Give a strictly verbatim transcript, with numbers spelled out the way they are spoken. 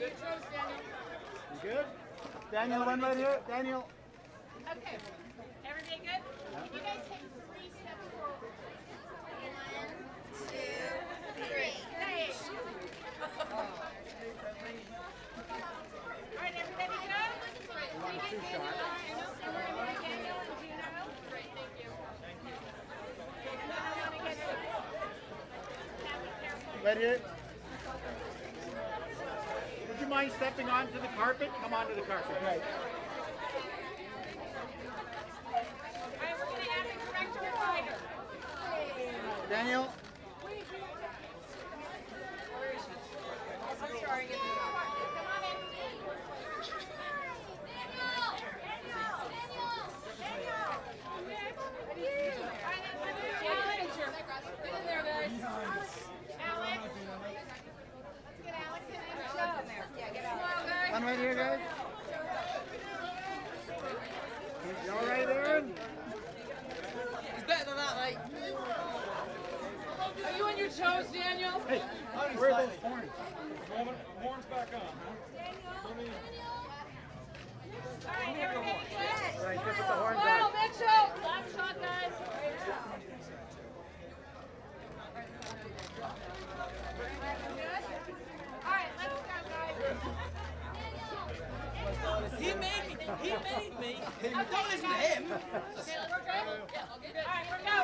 Good shows, Daniel. You good? Daniel, one right here. Daniel. Okay. Everybody good? Can you guys take three steps forward? One, two, three. Hey. All right, everybody good? Great. We get Daniel. Everybody Daniel and Juno. Great, thank you. Thank you. Right here. Would you mind stepping onto the carpet? Come onto the carpet. Right. Alright, we're going to have a director and rider. Daniel. I'm sorry. Come on in. Daniel! Daniel! Daniel! Daniel! Alright, let's do Alex. Get in there, guys. Alex. Let's get Alex in and shove. Yeah, get out. One right here, guys. You all right, Aaron? He's better than that, mate. Are you on your toes, Daniel? Hey, where are those horns? Horns back on, huh? All right, everybody good? Right, just put the horns Smile, on. Mitchell. Last shot, guys. All right, let's go, guys. He made me. He made me. Don't listen to him. Okay, we're good? Yeah, okay, good. All right, we're go.